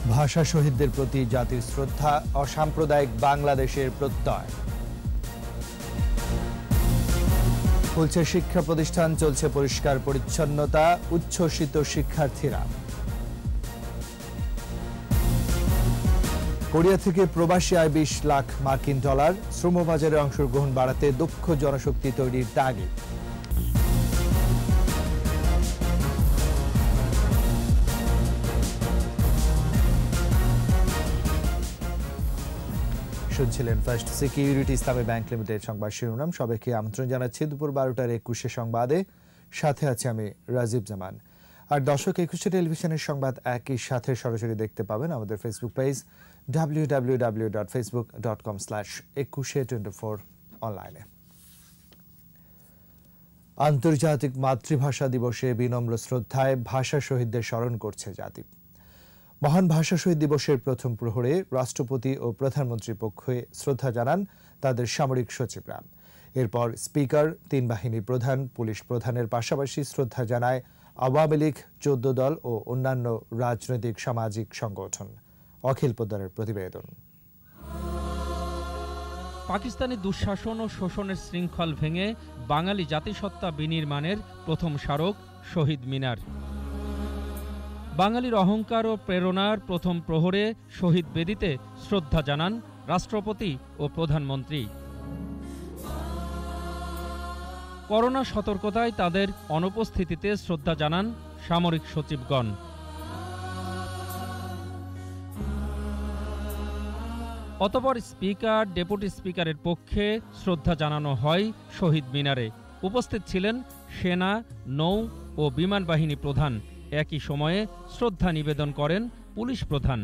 ভাষা শহীদদের প্রতি জাতির শ্রদ্ধা, অসাম্প্রদায়িক বাংলাদেশের প্রত্যয়। খুলছে শিক্ষা প্রতিষ্ঠান, চলছে পরিষ্কার পরিচ্ছন্নতা, উচ্ছ্বসিত শিক্ষার্থীরা। কোরিয়া থেকে প্রবাসী আয় 20 লাখ মার্কিন ডলার, শ্রমবাজারে অংশগ্রহণ বাড়াতে দক্ষ জনশক্তি তৈরির তাগিদ। শুনছিলেন first security Islami bank limited সংবাদ শিরোনাম। সবাইকে আমন্ত্রণ জানাচ্ছি দুপুর 12টার 21 সংবাদে। সাথে আছে আমি রাজীব জামান। আর দর্শক, একুশে টেলিভিশনের সংবাদ একই সাথে সরাসরি দেখতে পাবেন আমাদের ফেসবুক পেজ www.facebook.com/ekushe24 অনলাইনে। আন্তর্জাতিক মাতৃভাষা দিবসে বিনম্র শ্রদ্ধায় ভাষা শহীদদের স্মরণ করছে জাতি। মহান ভাষা শহীদ দিবসের প্রথম প্রহরে রাষ্ট্রপতি ও প্রধানমন্ত্রীর পক্ষে শ্রদ্ধা জানান তাদের সামরিক সচিবরা। এরপর স্পিকার, 3 বাহিনী প্রধান, পুলিশ প্রধানের পাশাপাশি শ্রদ্ধা জানায় আওয়ামী লীগ, 14 দল ও অন্যান্য রাজনৈতিক সামাজিক সংগঠন। অখিল পোদ্দারের প্রতিবেদন। পাকিস্তানি দুঃশাসন ও শোষণের শৃঙ্খল ভেঙে বাঙালি জাতিসত্তা বিনির্মাণের প্রথম স্মারক শহীদ মিনার। বাঙালির অহংকার ও প্রেরণার প্রথম প্রহরে শহীদ বেদিতে শ্রদ্ধা জানান রাষ্ট্রপতি ও প্রধানমন্ত্রী। করোনা সতর্কতায় তাদের অনুপস্থিতিতে শ্রদ্ধা জানান সামরিক সচিবগণ। অতঃপর স্পিকার, ডেপুটি স্পিকারের পক্ষে শ্রদ্ধা জানানো হয় শহীদ মিনারে। উপস্থিত ছিলেন সেনা, নৌ ও বিমান বাহিনী প্রধান। একই সময়ে শ্রদ্ধা নিবেদন করেন পুলিশ প্রধান।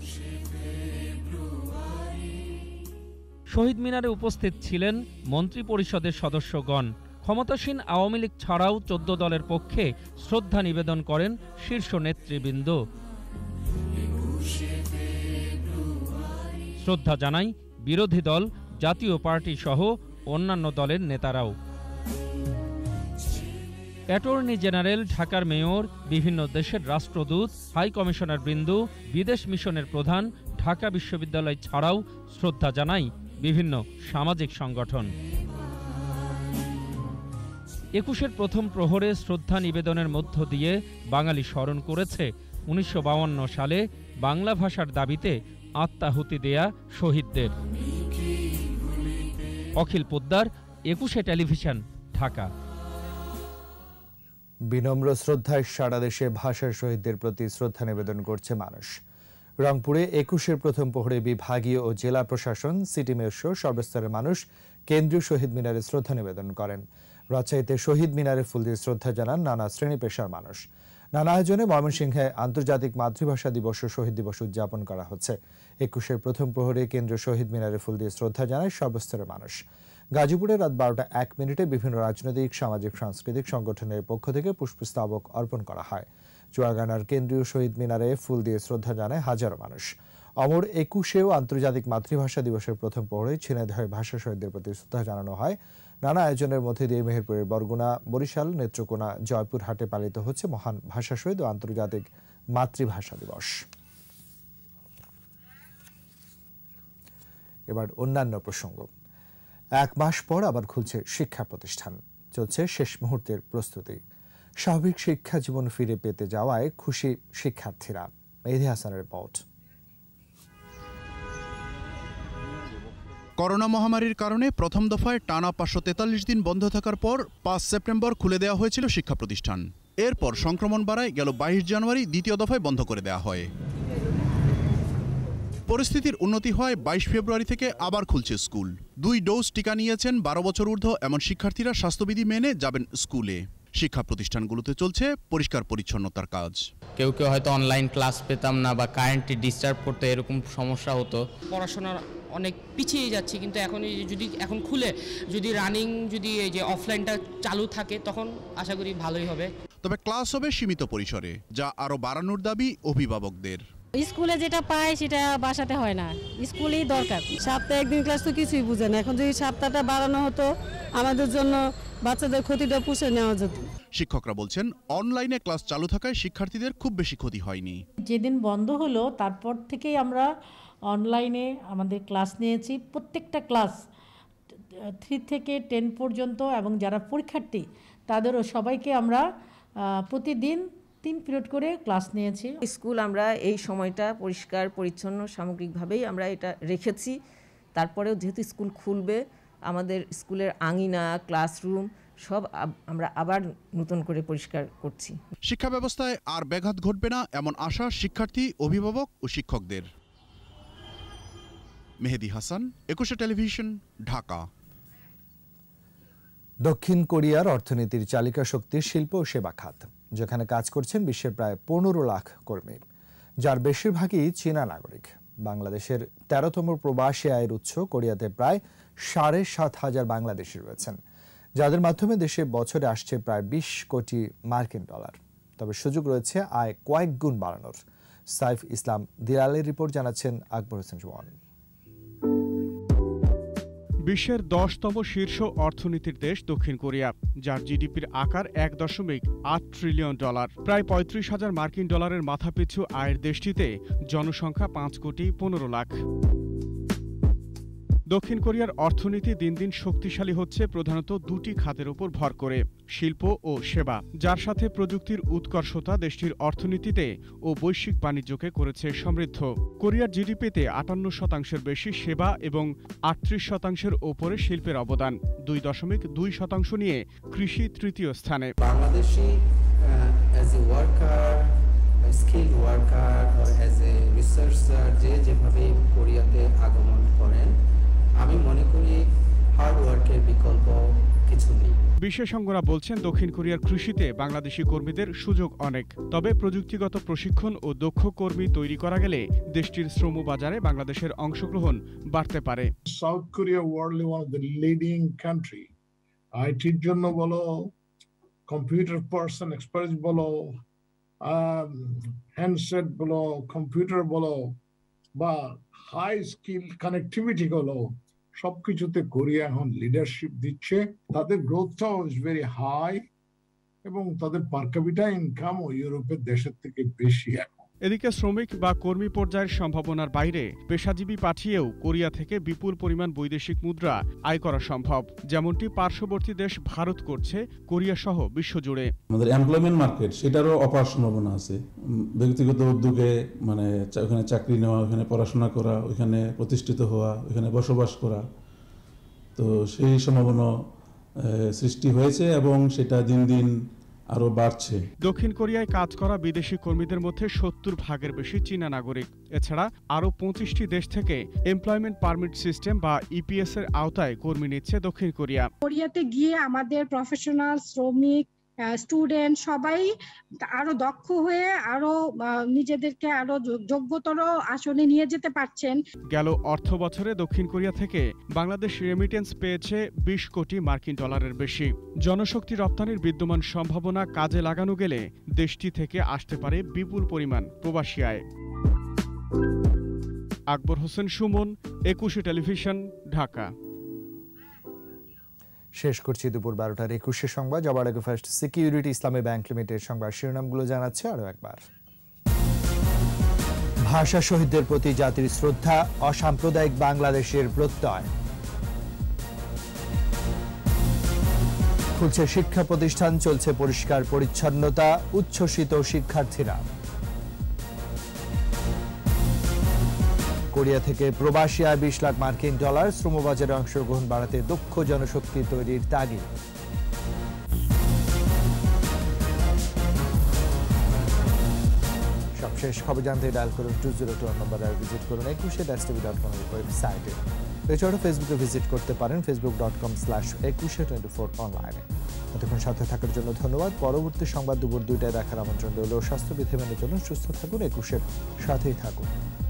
শহীদ মিনারে উপস্থিত ছিলেন মন্ত্রী পরিষদের সদস্যগণ। ক্ষমতাসীন আওয়ামী লীগ ছাড়াও 14 দলের পক্ষে শ্রদ্ধা নিবেদন করেন শীর্ষ নেতৃবৃন্দ। শ্রদ্ধা জানায় বিরোধী দল, জাতীয় পার্টি সহ অন্যান্য দলের নেতারাও। অ্যাটর্নি জেনারেল, ঢাকার মেয়র, বিভিন্ন দেশের রাষ্ট্রদূত, হাই কমিশনার বৃন্দ, বিদেশ মিশনের প্রধান, ঢাকা বিশ্ববিদ্যালয় ছাড়াও শ্রদ্ধা জানায় বিভিন্ন সামাজিক সংগঠন। 21-এর প্রথম প্রহরে শ্রদ্ধা নিবেদনের মধ্য দিয়ে বাঙালি স্মরণ করেছে 1952 সালে বাংলা ভাষার দাবিতে আত্মাহুতি দেয়া শহীদদের। অখিল পোদ্দার, একুশে টেলিভিশন, ঢাকা। বিনম্র শ্রদ্ধায় সারা দেশে ভাষার শহীদদের প্রতি শ্রদ্ধা নিবেদন করছে মানুষ। রংপুরে 21-এর প্রথম প্রহরে বিভাগীয় ও জেলা প্রশাসন, সিটি মেয়র সহ সর্বস্তরের মানুষ কেন্দ্রীয় শহীদ মিনারে শ্রদ্ধা নিবেদন করেন। রাজশাহীতে শহীদ মিনারে ফুল দিয়ে শ্রদ্ধা জানান নানা শ্রেণী পেশার মানুষ। নানা আয়োজনে ময়মনসিংহে আন্তর্জাতিক মাতৃভাষা দিবস ও শহীদ দিবস উদযাপন করা হচ্ছে। 21-এর প্রথম প্রহরে কেন্দ্রীয় শহীদ মিনারে ফুল দিয়ে শ্রদ্ধা জানায় সর্বস্তরের মানুষ। গাজীপুরে রাত 12টা 1 মিনিটে বিভিন্ন রাজনৈতিক, সামাজিক, সাংস্কৃতিক সংগঠনের পক্ষ থেকে পুষ্পস্তবক অর্পণ করা হয়। চুয়াডাঙ্গার কেন্দ্রীয় শহীদ মিনারে ফুল দিয়ে শ্রদ্ধা জানায় হাজারো মানুষ। অমর 21-এও আন্তর্জাতিক মাতৃভাষা দিবসের প্রথম প্রহরে ঝিনাইদহের ভাষা শহীদদের প্রতি শ্রদ্ধা জানানো হয়। নানা আয়োজনের মধ্যে দিয়ে মেহেরপুরের বরগুনা, বরিশাল, নেত্রকোনা, জয়পুরহাটে পালিত হচ্ছে মহান ভাষা শহীদ ও আন্তর্জাতিক মাতৃভাষা দিবস। এবার অন্যান্য প্রসঙ্গ। 1 মাস পর আবার খুলছে শিক্ষা প্রতিষ্ঠান, চলছে শেষ মুহূর্তের প্রস্তুতি। স্বাভাবিক শিক্ষা জীবন ফিরে পেতে যাওয়ায় খুশি শিক্ষার্থীরা। মেহেদী হাসানের রিপোর্ট। করোনা মহামারীর কারণে প্রথম দফায় টানা 543 দিন বন্ধ থাকার পর 5 সেপ্টেম্বর খুলে দেওয়া হয়েছিল শিক্ষা প্রতিষ্ঠান। এরপর সংক্রমণ বাড়ায় গেল 22 জানুয়ারি দ্বিতীয় দফায় বন্ধ করে দেওয়া হয়। পরিস্থিতির উন্নতি হয় 22 ফেব্রুয়ারি থেকে আবার খুলছে স্কুল। 2 ডোজ টিকা নিয়েছেন 12 বছর ঊর্ধ্ব এমন শিক্ষার্থীরা স্বাস্থ্যবিধি মেনে যাবেন স্কুলে। শিক্ষা প্রতিষ্ঠানগুলোতে চলছে পরিষ্কার পরিচ্ছন্নতার কাজ। কেউ কেউ হয়তো অনলাইন ক্লাস পেতাম না বা কারেন্টে ডিস্টার্ব করতে, এরকম সমস্যা হতো। পড়াশোনার অনেক পিছিয়ে যাচ্ছি, কিন্তু এখন যদি এখন খুলে যদি রানিং যদি এই যে অফলাইনটা চালু থাকে তখন আশা করি ভালোই হবে। তবে ক্লাস হবে সীমিত পরিসরে, যা আরও বাড়ানোর দাবি অভিভাবকদের। স্কুলে যেটা পায় সেটা বাসাতে হয় না, স্কুলেই দরকার। সপ্তাহে একদিন ক্লাস তো কিছুই বুঝে না, এখন যদি সপ্তাহটা বাড়ানো হতো আমাদের জন্য বাচ্চাদের ক্ষতিটা পুষে নেওয়া যেত। শিক্ষকরা বলছেন অনলাইনে ক্লাস চালু থাকায় শিক্ষার্থীদের খুব বেশি ক্ষতি হয়নি। যেদিন বন্ধ হলো তারপর থেকেই আমরা অনলাইনে আমাদের ক্লাস নিয়েছি। প্রত্যেকটা ক্লাস 3 থেকে 10 পর্যন্ত এবং যারা পরীক্ষার্থী তাদেরও সবাইকে আমরা প্রতিদিন 3 পিরিয়ড করে ক্লাস নিয়েছি। স্কুল আমরা এই সময়টা পরিষ্কার পরিচ্ছন্ন সামগ্রিকভাবেই আমরা এটা রেখেছি। তারপরেও যেহেতু স্কুল খুলবে, আমাদের স্কুলের আঙিনা, ক্লাসরুম সব আমরা আবার নতুন করে পরিষ্কার করছি। শিক্ষা ব্যবস্থায় আর ব্যাঘাত ঘটবে না এমন আশা শিক্ষার্থী, অভিভাবক ও শিক্ষকদের। মেহেদি হাসান, একুশে টেলিভিশন, ঢাকা। দক্ষিণ কোরিয়ার অর্থনীতির চালিকা শক্তি শিল্প ও সেবা খাত, যেখানে কাজ করছেন বিশ্বের প্রায় 15 লাখ কর্মী, যার বেশিরভাগই চীনা নাগরিক। বাংলাদেশের 13তম প্রবাসী আয়ের উৎস কোরিয়াতে প্রায় 7,500 বাংলাদেশি রয়েছেন, যাদের মাধ্যমে দেশে বছরে আসছে প্রায় 20 কোটি মার্কিন ডলার। তবে সুযোগ রয়েছে আয় কয়েক গুণ বাড়ানোর। সাইফ ইসলাম দিলালের রিপোর্ট জানাচ্ছেন আকবর হোসেন জওয়ান। বিশ্বের 10তম শীর্ষ অর্থনীতির দেশ দক্ষিণ কোরিয়া, যার জিডিপির আকার $1.8 ট্রিলিয়ন। প্রায় 35,000 মার্কিন ডলারের মাথাপিছু আয়ের দেশটিতে জনসংখ্যা 5,15 লাখ। দক্ষিণ কোরিয়ার অর্থনীতি দিন দিন শক্তিশালী হচ্ছে প্রধানত দুটি খাতের উপর ভর করে, শিল্প ও সেবা, যার সাথে প্রযুক্তির উৎকর্ষতা দেশটির অর্থনীতিতে ও বৈশ্বিক বাণিজ্যকে করেছে সমৃদ্ধ। কোরিয়ার জিডিপিতে 58% বেশি সেবা এবং 38% ওপরে শিল্পের অবদান। 2.2% নিয়ে কৃষি তৃতীয় স্থানে। Bangladeshi as a worker, skill worker or as a researcher যেভাবে কোরিয়াতে আগমন করেন, আমি মনে করি হার্ড ওয়ার্কের বিকল্প কিছু নেই। বিশেষজ্ঞরা বলছেন দক্ষিণ কোরিয়ার কৃষিতে বাংলাদেশি কর্মীদের সুযোগ অনেক, তবে প্রযুক্তিগত প্রশিক্ষণ ও দক্ষ কর্মী তৈরি করা গেলে দেশটির শ্রম বাজারে বাংলাদেশের অংশগ্রহণ বাড়তে পারে। South Korea worldly one of the leading country. আইটির জন্য বলো, কম্পিউটার পার্সন এক্সপার্ট বলো, হ্যান্ডসেট বলো, কম্পিউটার বলো, বা হাই স্কিল কানেক্টিভিটি বলো, সবকিছুতে কোরিয়া এখন লিডারশিপ দিচ্ছে। তাদের গ্রোথটাও ইজ ভেরি হাই এবং তাদের পার ক্যাপিটা ইনকামও ইউরোপের দেশের থেকে বেশি এখন। এদিকে শ্রমিক বা কর্মী পর্যায়ের সম্ভাবনার বাইরে পেশাজীবী পাঠিয়েও কোরিয়া থেকে বিপুল পরিমাণ বৈদেশিক মুদ্রা আয় করা সম্ভব, যেমনটি পার্শ্ববর্তী দেশ ভারত করছে কোরিয়া সহ বিশ্বজুড়ে। আমাদের এমপ্লয়মেন্ট মার্কেট সেটারও অপার সম্ভাবনা আছে। ব্যক্তিগত উদ্যোগে মানে ওখানে চাকরি নেওয়া, ওখানে পড়াশোনা করা, ওখানে প্রতিষ্ঠিত হওয়া, ওখানে বসবাস করা, তো সেই সম্ভাবনা সৃষ্টি হয়েছে এবং সেটা দিন দিন আরো বাড়ছে। দক্ষিণ কোরিয়ায় কাজ করা বিদেশি কর্মীদের মধ্যে 70% বেশি চীনা নাগরিক। এছাড়া আরো 25টি দেশ থেকে এমপ্লয়মেন্ট পারমিট সিস্টেম বা ইপিএস এর আওতায় কর্মী নিচ্ছে দক্ষিণ কোরিয়া। কোরিয়াতে গিয়ে আমাদের প্রফেশনাল, শ্রমিক, স্টুডেন্ট সবাই আরো দক্ষ হয়ে আরো নিজেদেরকে আরো যোগ্যতর আসনে নিয়ে যেতে পারছেন। গেল অর্থ বছরে দক্ষিণ কোরিয়া থেকে বাংলাদেশ রেমিটেন্স পেয়েছে 20 কোটি মার্কিন ডলারের বেশি। জনশক্তি রপ্তানির বিদ্যমান সম্ভাবনা কাজে লাগানো গেলে দেশটি থেকে আসতে পারে বিপুল পরিমাণ প্রবাসী আয়। আকবর হোসেন সুমন, একুশে টেলিভিশন, ঢাকা। শেষ করছি দুপুর 12টার 21 সংবাদ। যাবার আগে First security Islami bank limited সংবাদ শিরোনামগুলো জানাচ্ছে আরো একবার। ভাষা শহীদদের প্রতি জাতির শ্রদ্ধা, অসাম্প্রদায়িক বাংলাদেশের প্রত্যয়। খুলছে শিক্ষা প্রতিষ্ঠান, চলছে পরিষ্কার পরিচ্ছন্নতা, উচ্ছ্বসিত শিক্ষার্থীরা। কোরিয়া থেকে প্রবাসী আয় 20 লাখ মার্কিন ডলার, শ্রমবাজারে অংশগ্রহণ বাড়াতে দক্ষ জনশক্তি তৈরির তাগিদ। সবশেষ খবর জানতে ডায়াল করুন 202 নম্বরে, ভিজিট করুন ekushe-tv.com ওয়েবসাইটে। এছাড়াও ফেসবুকে ভিজিট করতে পারেন facebook.com/ekushe24 অনলাইনে। এতক্ষণ সাথে থাকার জন্য ধন্যবাদ। পরবর্তী সংবাদ দুপুর 2টায় দেখার আমন্ত্রণ রইল। স্বাস্থ্যবিধি মেনে চলুন, সুস্থ থাকুন, একুশের সাথেই থাকুন।